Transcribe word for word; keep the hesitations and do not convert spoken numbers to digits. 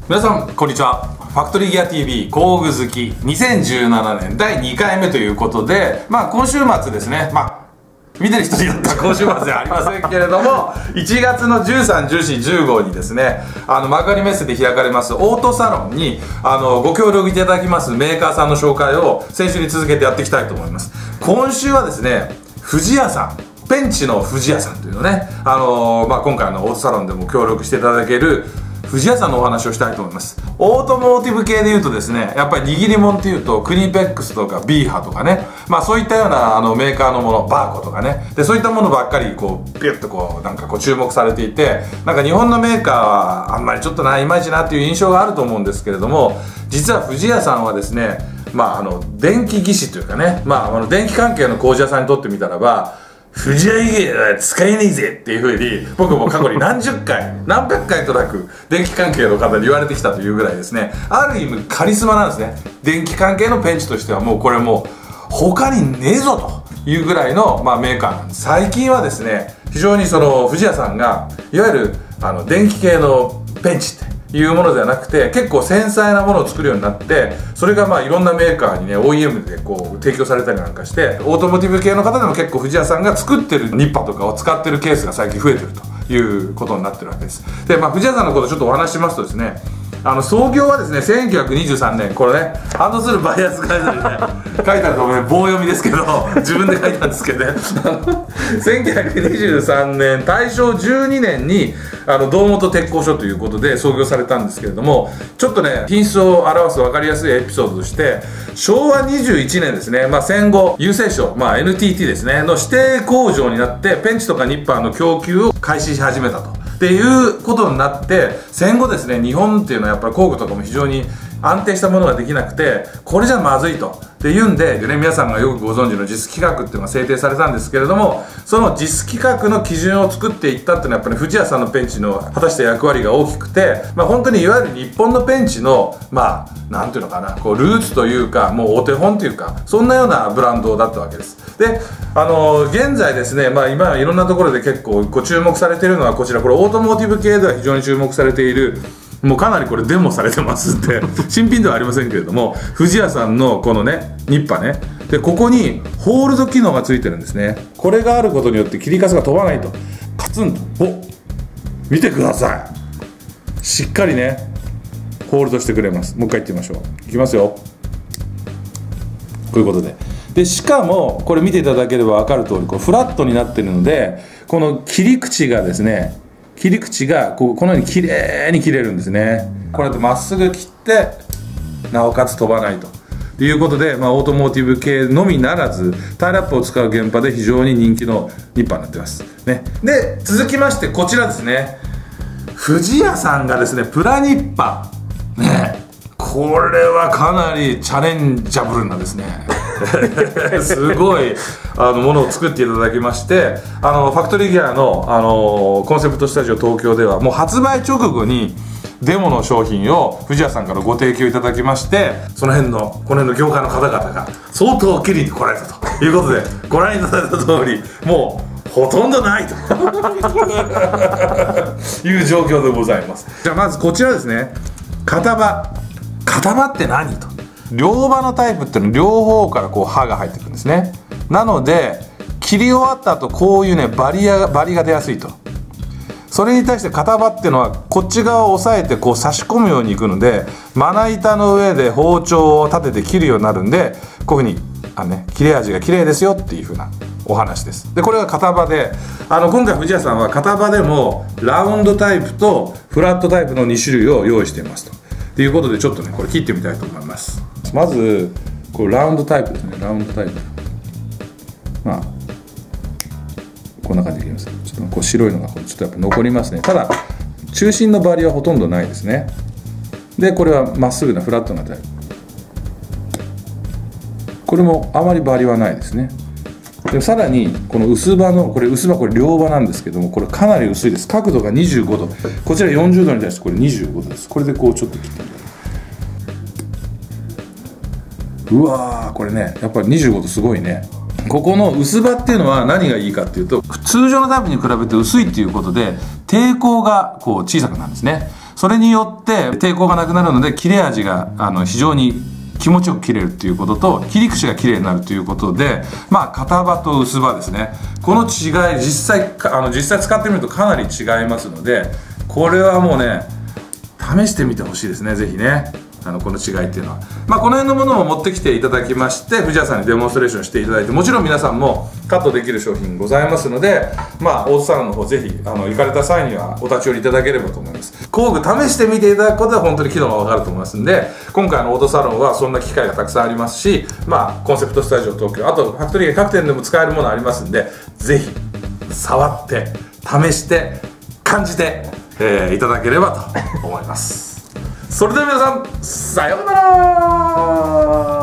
皆さんこんにちは。ファクトリーギア ティーブイ 工具好きにせんじゅうななねんだいにかいめということで、まあ今週末ですね、まあ見てる人によっては今週末ではありませんけれどもいちがつのじゅうさん、じゅうよん、じゅうごにですね、あの幕張メッセで開かれますオートサロンにあのご協力いただきますメーカーさんの紹介を先週に続けてやっていきたいと思います。今週はですね、富士屋さん、ペンチの富士屋さんというのね、あのーまあ、今回のオートサロンでも協力していただける富士屋さんのお話をしたいと思います。オートモーティブ系でいうとですね、やっぱり握り物っていうとクニペックスとかビーハとかね、まあそういったようなあのメーカーのもの、バーコとかね、でそういったものばっかりこうピュッとこうなんかこう注目されていて、なんか日本のメーカーはあんまりちょっとないまいちなっていう印象があると思うんですけれども、実は富士屋さんはですね、まああの電気技師というかね、まああの電気関係の工事屋さんにとってみたらば、富士屋以外は使えねえぜっていうふうに僕も過去に何十回何百回となく電気関係の方に言われてきたというぐらいですね、ある意味カリスマなんですね。電気関係のペンチとしてはもうこれもう他にねえぞというぐらいの、まあ、メーカーなんです。最近はですね、非常にその富士屋さんがいわゆるあの電気系のペンチっていうものではなくて、結構繊細なものを作るようになって、それがまあいろんなメーカーにね オーイーエム でこう提供されたりなんかして、オートモーティブ系の方でも結構富士屋さんが作ってるニッパーとかを使ってるケースが最近増えてるということになってるわけです。で、まあ富士屋さんのことをちょっとお話ししますとですね、あの創業はですねせんきゅうひゃくにじゅうさんねん、これねハンドツールバイアスガイドにね書いてあるとね棒読みですけど自分で書いたんですけどねせんきゅうひゃくにじゅうさんねん大正じゅうにねんにあの堂本鉄工所ということで創業されたんですけれども、ちょっとね品質を表す分かりやすいエピソードとして、しょうわにじゅういちねんですね、まあ、戦後郵政省、まあ、エヌティーティー ですねの指定工場になってペンチとかニッパーの供給を開始し始めたとっていうことになって、戦後ですね日本っていうのはやっぱり工具とかも非常に安定したものができなくて、これじゃまずいとっていうんで、でね、皆さんがよくご存知の ジェイエス 規格っていうのが制定されたんですけれども、その ジェイエス 規格の基準を作っていったっていうのはやっぱり富士屋さんのペンチの果たした役割が大きくて、まあ本当にいわゆる日本のペンチのまあなんていうのかな、こうルーツというかもうお手本というか、そんなようなブランドだったわけです。で、あの現在ですね、まあ今いろんなところで結構こう注目されているのはこちら、これオートモーティブ系では非常に注目されている、もうかなりこれデモされてますんで新品ではありませんけれども、富士屋さんのこのねニッパね、でここにホールド機能がついてるんですね。これがあることによって切りかすが飛ばないと、カツンと、お見てください、しっかりねホールドしてくれます。もう一回言ってみましょう。いきますよ、こういうことで。でしかもこれ見ていただければ分かる通り、これフラットになってるので、この切り口がですね、切り口がこうこのように綺麗に切れるんですね。こうやってまっすぐ切ってなおかつ飛ばないということで、まあ、オートモーティブ系のみならずタイラップを使う現場で非常に人気のニッパーになってます、ね、で続きましてこちらですね、富士屋さんがですねプラニッパーね、これはかなりチャレンジャブルなですねすごいあのものを作っていただきまして、あのファクトリーギアの、あのコンセプトスタジオ東京ではもう発売直後にデモの商品を富士屋さんからご提供いただきまして、その辺のこの辺の業界の方々が相当きりに来られたということで、ご覧いただいた通りもうほとんどないという状況でございます。じゃあまずこちらですね、片刃。片刃って何と、両刃のタイプっていうのは両方からこう刃が入ってくるんですね。なので切り終わった後こういうねバリアバリが出やすいと。それに対して片刃っていうのはこっち側を押さえてこう差し込むようにいくので、まな板の上で包丁を立てて切るようになるんで、こういうふうにあの、ね、切れ味が綺麗ですよっていうふうなお話です。でこれが片刃で、あの今回富士屋さんは片刃でもラウンドタイプとフラットタイプのに種類を用意していますと。ということでちょっとねこれ切ってみたいと思います。まずこれラウンドタイプですね。ラウンドタイプ、まあこんな感じでいきます。ちょっとこう白いのがちょっとやっぱ残りますね。ただ中心のバリはほとんどないですね。でこれはまっすぐなフラットなタイプ、これもあまりバリはないですね。でさらにこの薄刃の、これ薄刃、これ両刃なんですけども、これかなり薄いです。角度がにじゅうごど、こちらよんじゅうどに対してこれにじゅうごどです。これでこうちょっと切ってみたい。うわー、これねやっぱりにじゅうごどすごいね。ここの薄刃っていうのは何がいいかっていうと、通常のタイプに比べて薄いっていうことで抵抗がこう小さくなるんですね。 それによって抵抗がなくなるので切れ味があの非常に気持ちよく切れるっていうことと、切り口が綺麗になるということで、まあ片刃と薄刃ですね、この違い実際あの実際使ってみるとかなり違いますので、これはもうね試してみてほしいですね、ぜひね。あのこの違いっていうのは、まあ、この辺のものも持ってきていただきまして、藤谷さんにデモンストレーションしていただいて、もちろん皆さんもカットできる商品ございますので、まあ、オートサロンの方ぜひあの行かれた際にはお立ち寄りいただければと思います。工具試してみていただくことで本当に機能が分かると思いますんで、今回のオートサロンはそんな機会がたくさんありますし、まあ、コンセプトスタジオ東京、あとファクトリー各店でも使えるものありますんで、ぜひ触って試して感じて、えー、いただければと思います。それでは皆さん、さようなら。